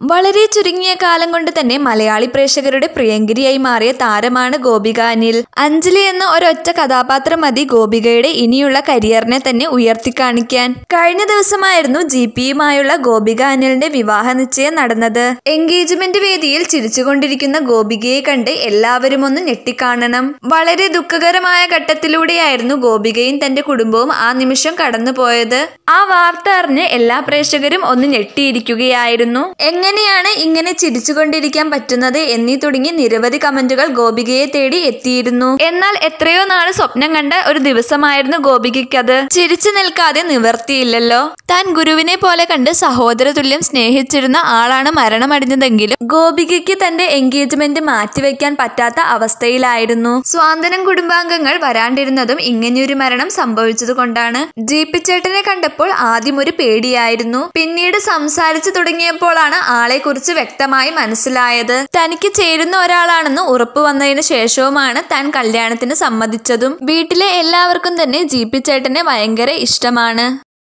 വളരെ ചുരുങ്ങിയ കാലം കൊണ്ട് തന്നെ മലയാളി പ്രേക്ഷകരുടെ പ്രിയങ്കരിയായി മാറിയ താരമാണ് ഗോപിക അനിൽ. അഞ്ജലി എന്ന ഒരൊറ്റ കഥാപാത്രം മതി ഗോപികയുടെ ഇനിയുള്ള കരിയറിനെ തന്നെ ഉയർത്തിക്കാണിക്കാൻ. കഴിഞ്ഞ ദിവസമായിരുന്നു GPയുമായുള്ള ഗോപിക അനിലിന്റെ വിവാഹ നിശ്ചയം നടന്നത്. എൻഗേജ്മെന്റ് വേദിയിൽ ചിരിച്ചുകൊണ്ടിരിക്കുന്ന ഗോപികയെ കണ്ട് എല്ലാവരും ഒന്ന് ഞെട്ടിക്കാണണം. വളരെ ദുഃഖകരമായ ഘട്ടത്തിലൂടെയായിരുന്നു ഗോപികയും തന്റെ കുടുംബവും ആ നിമിഷം കടന്നുപോയത്. ആ വാർത്ത അറിഞ്ഞ് എല്ലാ പ്രേക്ഷകരും ഒന്ന് ഞെട്ടിയിരിക്കുകയായിരുന്നു. എങ്ങനെയാണ് ഇങ്ങനെ ചിരിച്ചുകൊണ്ടിരിക്കാൻ പറ്റുന്നത് എന്നീ തുടങ്ങി നിരവധി കമന്റുകൾ ഗോപികയെ തേടി എത്തിയിരുന്നു. എന്നാൽ എത്രയോ നാള് സ്വപ്നം കണ്ട ഒരു ദിവസമായിരുന്നു ഗോപികയ്ക്കത്. ചിരിച്ചു നിൽക്കാതെ നിവർത്തിയില്ലല്ലോ. താൻ ഗുരുവിനെ പോലെ കണ്ട് സഹോദര തുല്യം സ്നേഹിച്ചിരുന്ന ആളാണ് മരണമടഞ്ഞതെങ്കിലും ഗോപികയ്ക്ക് തന്റെ എൻഗേജ്മെന്റ് മാറ്റിവെക്കാൻ പറ്റാത്ത അവസ്ഥയിലായിരുന്നു. സ്വാന്തനം കുടുംബാംഗങ്ങൾ വരാണ്ടിരുന്നതും ഇങ്ങനെയൊരു മരണം സംഭവിച്ചത് കൊണ്ടാണ്. GP ചേട്ടനെ കണ്ടപ്പോൾ ആദ്യം ഒരു പേടിയായിരുന്നു. പിന്നീട് സംസാരിച്ചു തുടങ്ങിയപ്പോഴാണ് ആളെ കുറിച്ച് വ്യക്തമായി മനസ്സിലായത്. തനിക്ക് ചേരുന്ന ഒരാളാണെന്ന് ഉറപ്പ് വന്നതിന് ശേഷവുമാണ് താൻ കല്യാണത്തിന് സമ്മതിച്ചതും. വീട്ടിലെ എല്ലാവർക്കും തന്നെ GP ചേട്ടനെ ഭയങ്കര ഇഷ്ടമാണ്.